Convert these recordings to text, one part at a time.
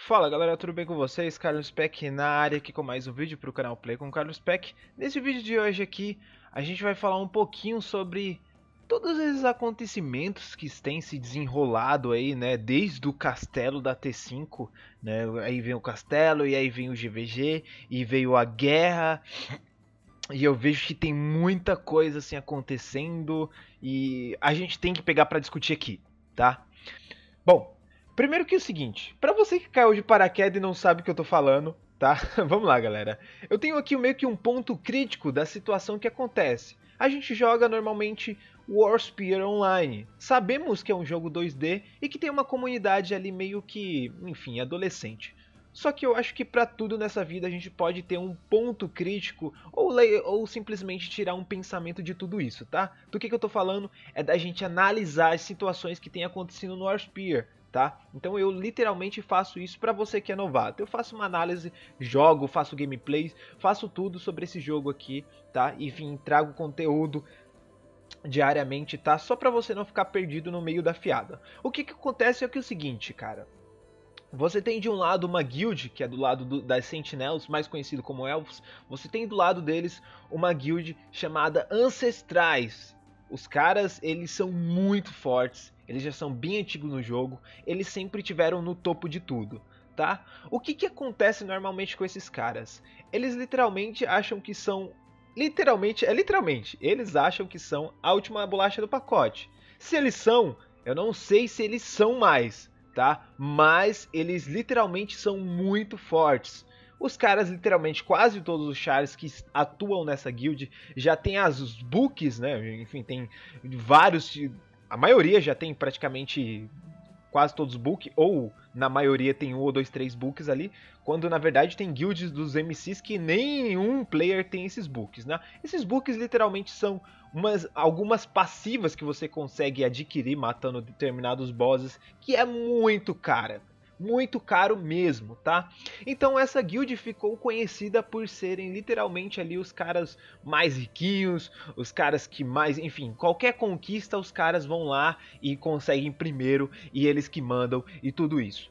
Fala galera, tudo bem com vocês? Carlos Peck na área aqui com mais um vídeo para o canal Play com Carlos Peck. Nesse vídeo de hoje aqui, a gente vai falar um pouquinho sobre todos esses acontecimentos que têm se desenrolado aí, né? Desde o castelo da T5, né? Aí vem o castelo, e aí vem o GVG, e veio a guerra. E eu vejo que tem muita coisa assim acontecendo, e a gente tem que pegar para discutir aqui, tá? Bom, primeiro que é o seguinte, pra você que caiu de paraquedas e não sabe o que eu tô falando, tá? Vamos lá, galera. Eu tenho aqui meio que um ponto crítico da situação que acontece. A gente joga normalmente Warsphere Online. Sabemos que é um jogo 2D e que tem uma comunidade ali meio que, enfim, adolescente. Só que eu acho que pra tudo nessa vida a gente pode ter um ponto crítico ou simplesmente tirar um pensamento de tudo isso, tá? Do que eu tô falando é da gente analisar as situações que tem acontecido no Warsphere, tá? Então eu literalmente faço isso pra você que é novato. Eu faço uma análise, jogo, faço gameplays, faço tudo sobre esse jogo aqui, tá? Enfim, trago conteúdo diariamente, tá? Só pra você não ficar perdido no meio da fiada. O que acontece é que é o seguinte, cara. Você tem de um lado uma guild, que é do lado das Sentinels, mais conhecido como Elfos. Você tem do lado deles uma guild chamada Ancestrais. Os caras, eles são muito fortes, eles já são bem antigos no jogo, eles sempre tiveram no topo de tudo, tá? O que acontece normalmente com esses caras? Eles literalmente acham que são... Literalmente, eles acham que são a última bolacha do pacote. Se eles são, eu não sei se eles são mais, tá? Mas eles literalmente são muito fortes. Os caras, literalmente, quase todos os chars que atuam nessa guild já tem as books, né? Enfim, tem vários. A maioria já tem praticamente quase todos os books, ou na maioria tem um ou dois, três books ali, quando na verdade tem guilds dos MCs que nenhum player tem esses books, né? Esses books literalmente são algumas passivas que você consegue adquirir matando determinados bosses, que é muito cara. Muito caro mesmo, tá? Então essa guild ficou conhecida por serem literalmente ali os caras mais riquinhos, os caras que mais, enfim, qualquer conquista os caras vão lá e conseguem primeiro e eles que mandam e tudo isso.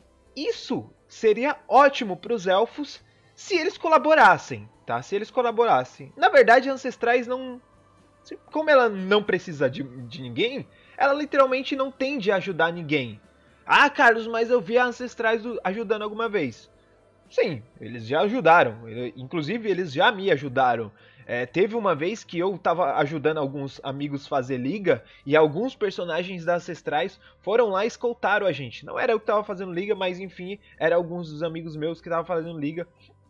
Isso seria ótimo para os elfos se eles colaborassem, tá? Se eles colaborassem. Na verdade, Ancestrais não... Como ela não precisa de ninguém, ela literalmente não tende a ajudar ninguém. Ah, Carlos, mas eu vi a Ancestrais ajudando alguma vez. Sim, eles já ajudaram. Inclusive, eles já me ajudaram. Teve uma vez que eu tava ajudando alguns amigos fazer liga e alguns personagens da Ancestrais foram lá e escoltaram a gente. Não era eu que tava fazendo liga, mas enfim, era alguns dos amigos meus que estavam fazendo liga.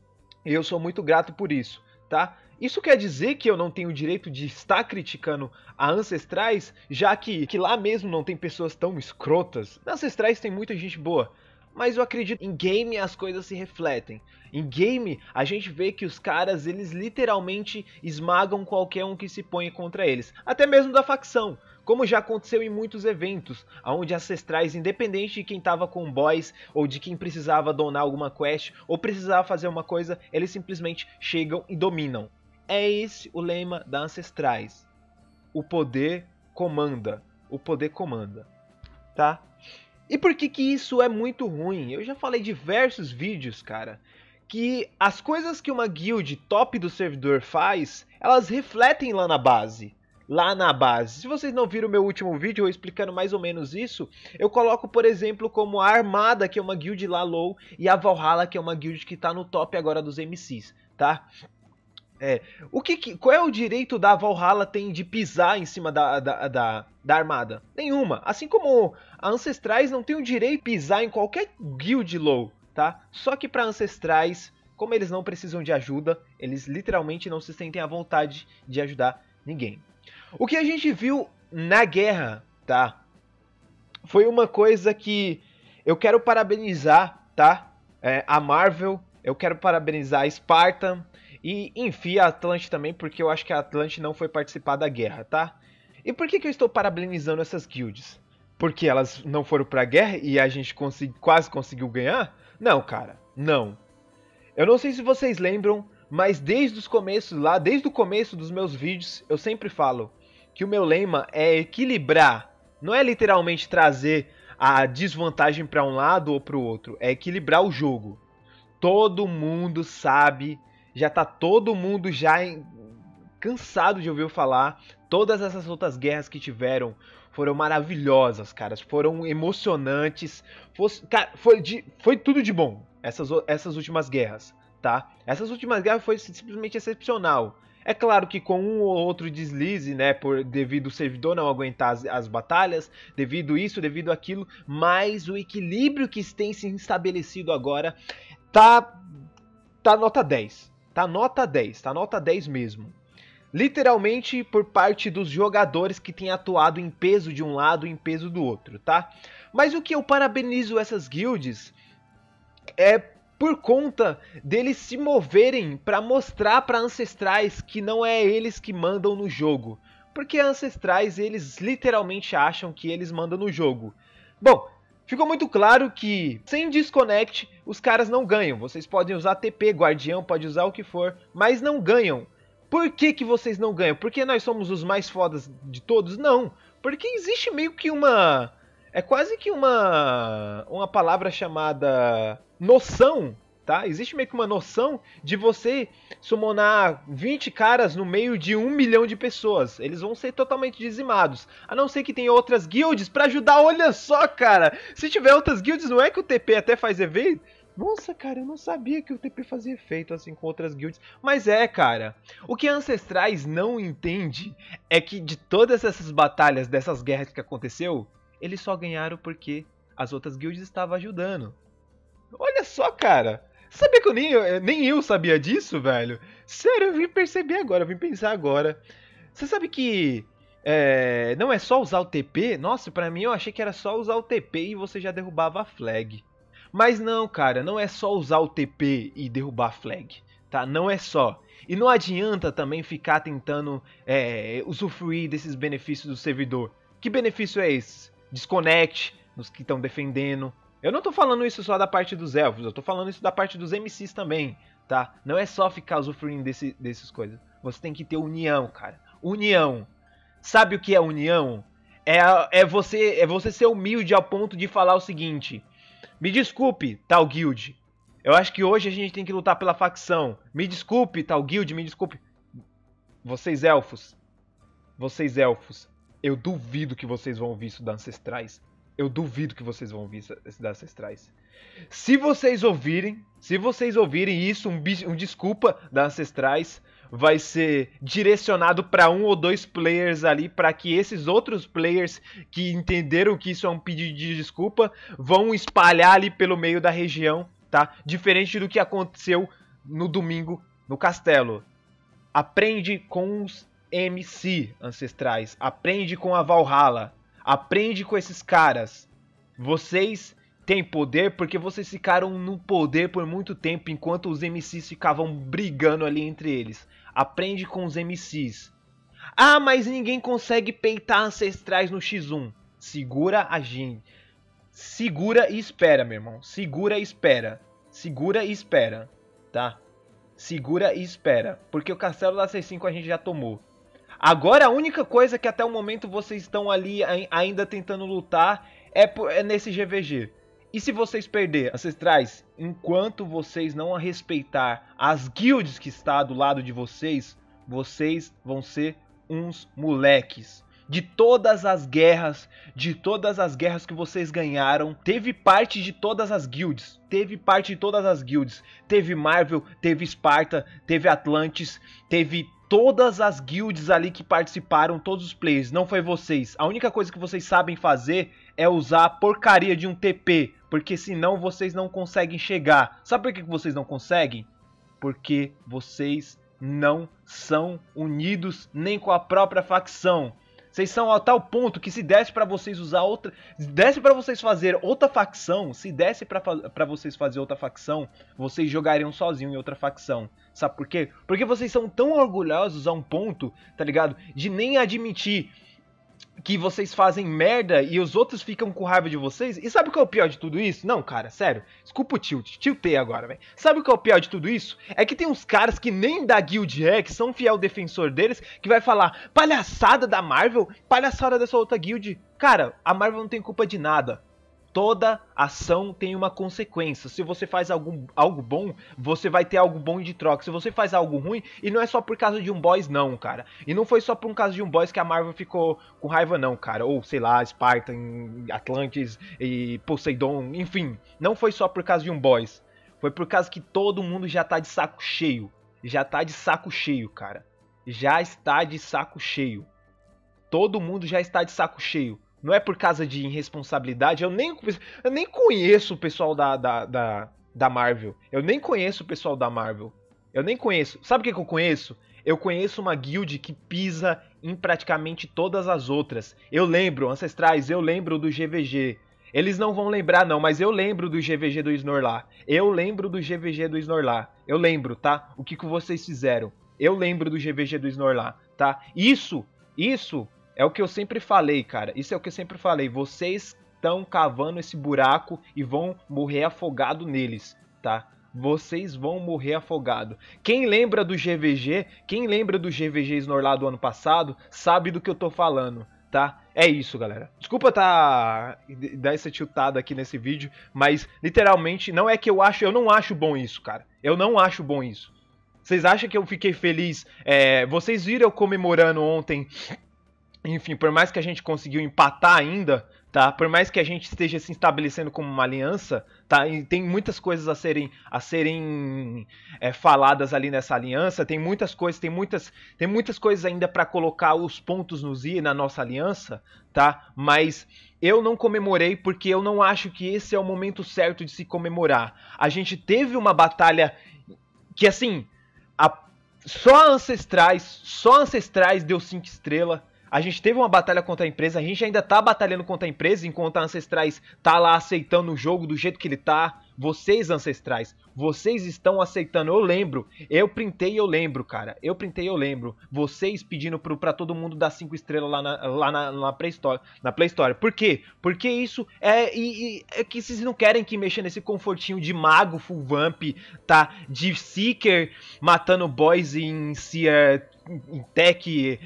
E eu sou muito grato por isso, tá? Isso quer dizer que eu não tenho o direito de estar criticando a Ancestrais, já que lá mesmo não tem pessoas tão escrotas. Na Ancestrais tem muita gente boa. Mas eu acredito em game as coisas se refletem. Em game a gente vê que os caras eles literalmente esmagam qualquer um que se põe contra eles. Até mesmo da facção. Como já aconteceu em muitos eventos, onde Ancestrais, independente de quem tava com boys, ou de quem precisava donar alguma quest, ou precisava fazer uma coisa, eles simplesmente chegam e dominam. É esse o lema da Ancestrais. O poder comanda. O poder comanda. Tá? E por que isso é muito ruim? Eu já falei em diversos vídeos, cara, que as coisas que uma guild top do servidor faz, elas refletem lá na base. Lá na base. Se vocês não viram o meu último vídeo eu explicando mais ou menos isso, eu coloco, por exemplo, como a Armada, que é uma guild lá low, e a Valhalla, que é uma guild que tá no top agora dos MCs, tá? Qual é o direito da Valhalla tem de pisar em cima da Armada? Nenhuma. Assim como a Ancestrais não tem o direito de pisar em qualquer guild low, tá? Só que para Ancestrais, como eles não precisam de ajuda, eles literalmente não se sentem à vontade de ajudar ninguém. O que a gente viu na guerra, tá? Foi uma coisa que eu quero parabenizar, tá? A Marvel, eu quero parabenizar a Spartan, e enfim, a Atlante também, porque eu acho que a Atlante não foi participar da guerra, tá? E por que eu estou parabenizando essas guilds? Porque elas não foram pra guerra e a gente quase conseguiu ganhar? Não, cara, não. Eu não sei se vocês lembram, mas desde os começos lá, desde o começo dos meus vídeos, eu sempre falo que o meu lema é equilibrar. Não é literalmente trazer a desvantagem para um lado ou para o outro, é equilibrar o jogo. Todo mundo sabe, já tá todo mundo cansado de ouvir falar. Todas essas outras guerras que tiveram foram maravilhosas, caras, foram emocionantes, cara, foi tudo de bom, essas últimas guerras, tá? Essas últimas guerras foi simplesmente excepcional. É claro que com um ou outro deslize, né, devido o servidor não aguentar as batalhas, devido isso, devido aquilo, mas o equilíbrio que tem se estabelecido agora tá nota 10. Tá nota 10, tá nota 10 mesmo. Literalmente por parte dos jogadores que têm atuado em peso de um lado e em peso do outro, tá? Mas o que eu parabenizo essas guilds é por conta deles se moverem para mostrar para Ancestrais que não é eles que mandam no jogo. Porque Ancestrais, eles literalmente acham que eles mandam no jogo. Bom, ficou muito claro que sem Disconnect os caras não ganham. Vocês podem usar TP, Guardião, pode usar o que for, mas não ganham. Por que vocês não ganham? Porque nós somos os mais fodas de todos? Não. Porque existe meio que uma... É quase que uma palavra chamada noção, tá? Existe meio que uma noção de você summonar 20 caras no meio de 1 milhão de pessoas. Eles vão ser totalmente dizimados. A não ser que tenha outras guilds pra ajudar. Olha só, cara! Se tiver outras guilds, não é que o TP até faz efeito? Nossa, cara, eu não sabia que o TP fazia efeito assim com outras guilds. Mas é, cara. O que Ancestrais não entende é que de todas essas batalhas, dessas guerras que aconteceu, eles só ganharam porque as outras guilds estavam ajudando. Olha só, cara. Sabia que nem eu sabia disso, velho? Sério, eu vim perceber agora, eu vim pensar agora. Você sabe que não é só usar o TP? Nossa, pra mim eu achei que era só usar o TP e você já derrubava a flag. Mas não, cara, não é só usar o TP e derrubar a flag, tá? Não é só. E não adianta também ficar tentando usufruir desses benefícios do servidor. Que benefício é esse? Desconnect nos que estão defendendo. Eu não tô falando isso só da parte dos elfos, eu tô falando isso da parte dos MCs também, tá? Não é só ficar usufruindo dessas coisas. Você tem que ter união, cara. União. Sabe o que é união? É você ser humilde ao ponto de falar o seguinte: me desculpe, tal guild. Eu acho que hoje a gente tem que lutar pela facção. Me desculpe, tal guild, me desculpe. Vocês elfos. Vocês elfos. Eu duvido que vocês vão ouvir isso da Ancestrais. Eu duvido que vocês vão ouvir isso da Ancestrais. Se vocês ouvirem isso, um desculpa da Ancestrais, vai ser direcionado para um ou dois players ali, para que esses outros players que entenderam que isso é um pedido de desculpa vão espalhar ali pelo meio da região, tá? Diferente do que aconteceu no domingo no castelo. Aprende com os MC Ancestrais, aprende com a Valhalla, aprende com esses caras. Vocês têm poder porque vocês ficaram no poder por muito tempo enquanto os MCs ficavam brigando ali entre eles. Aprende com os MCs. Ah, mas ninguém consegue peitar Ancestrais no X1. Segura a gente. Segura e espera, meu irmão. Segura e espera. Segura e espera, tá? Segura e espera. Porque o castelo da C5 a gente já tomou. Agora a única coisa que até o momento vocês estão ali ainda tentando lutar é nesse GVG. E se vocês perder, Ancestrais, enquanto vocês não respeitar as guilds que está do lado de vocês, vocês vão ser uns moleques. De todas as guerras que vocês ganharam, teve parte de todas as guilds. Teve Marvel, teve Esparta, teve Atlantis, teve todas as guilds ali que participaram, todos os players. Não foi vocês. A única coisa que vocês sabem fazer é usar a porcaria de um TP, porque senão vocês não conseguem chegar. Sabe por que vocês não conseguem? Porque vocês não são unidos nem com a própria facção. Vocês são a tal ponto que se desse pra vocês usar outra... Se desse pra vocês fazer outra facção... Se desse pra vocês fazer outra facção... Vocês jogariam sozinho em outra facção. Sabe por quê? Porque vocês são tão orgulhosos a um ponto, tá ligado? De nem admitir que vocês fazem merda e os outros ficam com raiva de vocês. E sabe o que é o pior de tudo isso? Não, cara, sério. Desculpa o tiltei agora, velho. Sabe o que é o pior de tudo isso? É que tem uns caras que nem da guild que são fiel defensor deles, que vai falar, palhaçada da Marvel, palhaçada dessa outra guild. Cara, a Marvel não tem culpa de nada. toda ação tem uma consequência. Se você faz algo bom, você vai ter algo bom de troca. Se você faz algo ruim, e não é só por causa de um boss não, cara. E não foi só por causa de um boss que a Marvel ficou com raiva não, cara. Ou, sei lá, Spartan, Atlantis e Poseidon, enfim. Não foi só por causa de um boss. Foi por causa que todo mundo já tá de saco cheio. Já tá de saco cheio, cara. Já está de saco cheio. Todo mundo já está de saco cheio. Não é por causa de irresponsabilidade. Eu nem conheço o pessoal da Marvel. Eu nem conheço o pessoal da Marvel. Eu nem conheço. Sabe o que eu conheço? Eu conheço uma guild que pisa em praticamente todas as outras. Eu lembro, ancestrais, eu lembro do GVG. Eles não vão lembrar não, mas eu lembro do GVG do Snorlax. Eu lembro do GVG do Snorlax. Eu lembro, tá? O que vocês fizeram. Eu lembro do GVG do Snorlax, tá? Isso é o que eu sempre falei, cara. Isso é o que eu sempre falei. Vocês estão cavando esse buraco e vão morrer afogado neles, tá? Vocês vão morrer afogado. Quem lembra do GVG, quem lembra do GVG Snorlax do ano passado, sabe do que eu tô falando, tá? É isso, galera. Desculpa dar essa tiltada aqui nesse vídeo, mas literalmente não é que eu não acho bom isso, cara. Eu não acho bom isso. Vocês acham que eu fiquei feliz? Vocês viram eu comemorando ontem. Enfim, por mais que a gente conseguiu empatar ainda, tá? Por mais que a gente esteja se estabelecendo como uma aliança, tá? E tem muitas coisas a serem faladas ali nessa aliança. Tem muitas coisas ainda para colocar os pontos nos i na nossa aliança, tá? Mas eu não comemorei porque eu não acho que esse é o momento certo de se comemorar. A gente teve uma batalha que, assim, só Ancestrais deu 5 estrelas. A gente teve uma batalha contra a empresa, a gente ainda tá batalhando contra a empresa, enquanto a Ancestrais tá lá aceitando o jogo do jeito que ele tá. Vocês, Ancestrais, vocês estão aceitando, eu lembro, eu printei e eu lembro, cara. Eu printei e eu lembro. Vocês pedindo pra todo mundo dar 5 estrelas lá na Play Store. Por quê? Porque isso é que vocês não querem que mexa nesse confortinho de mago, full vamp, tá? De Seeker matando boys em Seer, em tech,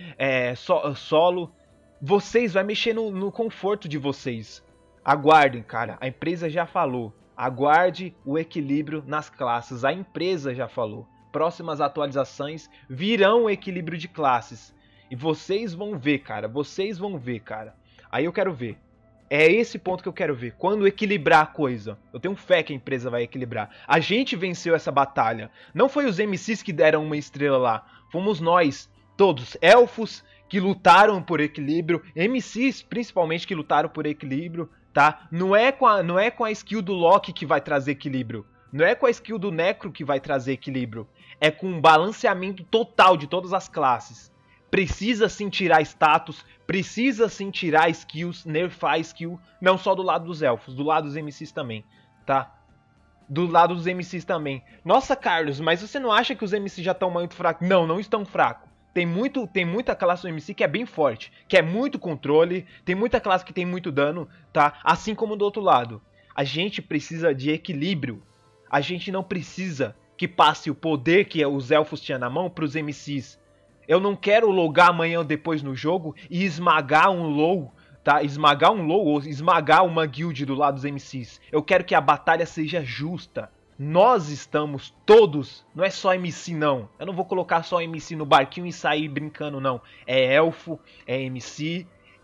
solo. Vocês vai mexer no conforto de vocês. Aguardem, cara. A empresa já falou. Aguarde o equilíbrio nas classes. A empresa já falou. Próximas atualizações virão o equilíbrio de classes. E vocês vão ver, cara. Vocês vão ver, cara. Aí eu quero ver. É esse ponto que eu quero ver. Quando equilibrar a coisa. Eu tenho fé que a empresa vai equilibrar. A gente venceu essa batalha. Não foi os MCs que deram uma estrela lá. Fomos nós. Todos. Elfos que lutaram por equilíbrio. MCs, principalmente, que lutaram por equilíbrio. Tá? Não é com a skill do Loki que vai trazer equilíbrio. Não é com a skill do Necro que vai trazer equilíbrio. É com um balanceamento total de todas as classes. Precisa sim tirar status, precisa sim tirar skills, nerfar skill, não só do lado dos elfos, do lado dos MCs também, tá? Do lado dos MCs também. Nossa, Carlos, mas você não acha que os MCs já estão muito fracos? Não, não estão fracos. Tem muita classe do MC que é bem forte, que é muito controle, tem muita classe que tem muito dano, tá? Assim como do outro lado. A gente precisa de equilíbrio. A gente não precisa que passe o poder que os elfos tinham na mão para os MCs. Eu não quero logar amanhã ou depois no jogo e esmagar um low, tá? Esmagar um low ou esmagar uma guild do lado dos MCs. Eu quero que a batalha seja justa. Nós estamos todos, não é só MC não. Eu não vou colocar só MC no barquinho e sair brincando não. É elfo, é MC,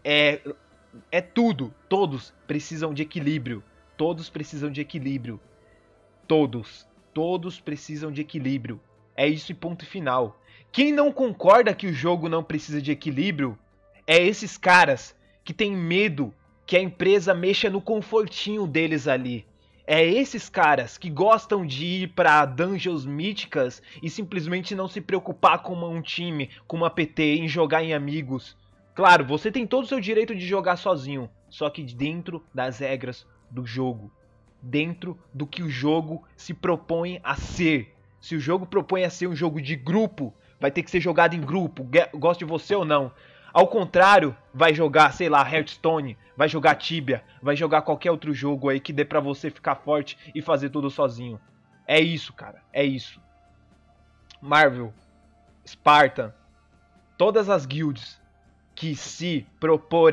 é tudo. Todos precisam de equilíbrio. Todos precisam de equilíbrio. Todos precisam de equilíbrio. É isso e ponto final. Quem não concorda que o jogo não precisa de equilíbrio é esses caras que tem medo que a empresa mexa no confortinho deles ali. É esses caras que gostam de ir pra dungeons míticas e simplesmente não se preocupar com um time, com uma PT, em jogar em amigos. Claro, você tem todo o seu direito de jogar sozinho, só que dentro das regras do jogo. Dentro do que o jogo se propõe a ser. Se o jogo propõe a ser um jogo de grupo, vai ter que ser jogado em grupo, goste de você ou não. Ao contrário, vai jogar, sei lá, Hearthstone, vai jogar Tibia, vai jogar qualquer outro jogo aí que dê pra você ficar forte e fazer tudo sozinho. É isso, cara, é isso. Marvel, Spartan, todas as guilds que se proporem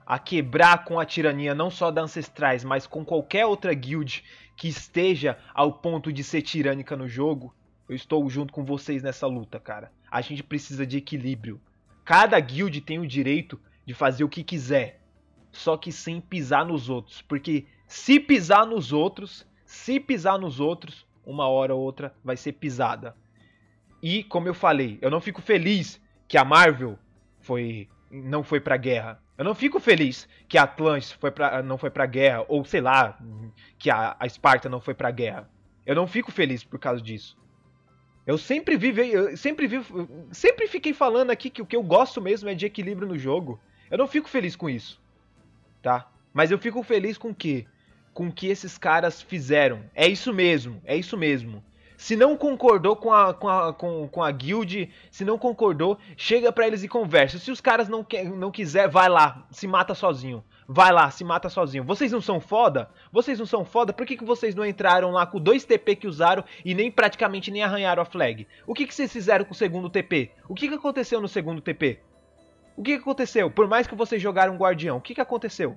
a quebrar com a tirania não só da Ancestrais, mas com qualquer outra guild que esteja ao ponto de ser tirânica no jogo, eu estou junto com vocês nessa luta, cara. A gente precisa de equilíbrio. Cada guild tem o direito de fazer o que quiser, só que sem pisar nos outros, porque se pisar nos outros, uma hora ou outra vai ser pisada. E, como eu falei, eu não fico feliz que a Marvel não foi pra guerra. Eu não fico feliz que a Atlantis não foi pra guerra, ou sei lá, que a Esparta não foi pra guerra. Eu não fico feliz por causa disso. Eu sempre fiquei falando aqui que o que eu gosto mesmo é de equilíbrio no jogo. Eu não fico feliz com isso, tá? Mas eu fico feliz com o quê? Com o que esses caras fizeram. É isso mesmo, é isso mesmo. Se não concordou com a guild, se não concordou, chega pra eles e conversa. Se os caras não quiser, vai lá, se mata sozinho. Vai lá, se mata sozinho. Vocês não são foda? Vocês não são foda? Por que vocês não entraram lá com 2 TP que usaram e nem praticamente nem arranharam a flag? O que vocês fizeram com o segundo TP? O que aconteceu no segundo TP? O que aconteceu? Por mais que vocês jogaram Guardião, o que aconteceu?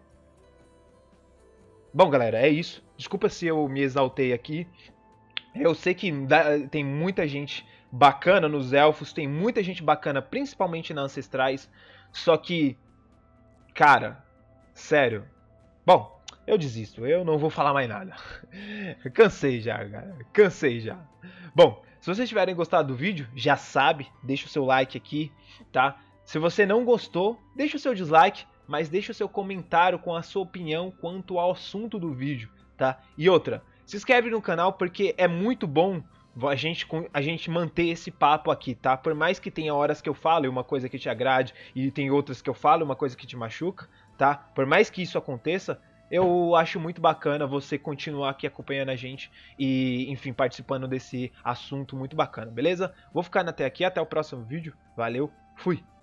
Bom, galera, é isso. Desculpa se eu me exaltei aqui. Eu sei que tem muita gente bacana nos elfos, tem muita gente bacana, principalmente nas ancestrais. Só que, cara, sério. Bom, eu desisto, eu não vou falar mais nada. Cansei já, cara, cansei já. Bom, se vocês tiverem gostado do vídeo, já sabe, deixa o seu like aqui, tá? Se você não gostou, deixa o seu dislike, mas deixa o seu comentário com a sua opinião quanto ao assunto do vídeo, tá? E outra, se inscreve no canal porque é muito bom a gente manter esse papo aqui, tá? Por mais que tenha horas que eu falo uma coisa que te agrade e tem outras que eu falo uma coisa que te machuca, tá? Por mais que isso aconteça, eu acho muito bacana você continuar aqui acompanhando a gente e, enfim, participando desse assunto muito bacana, beleza? Vou ficando até aqui, até o próximo vídeo. Valeu, fui!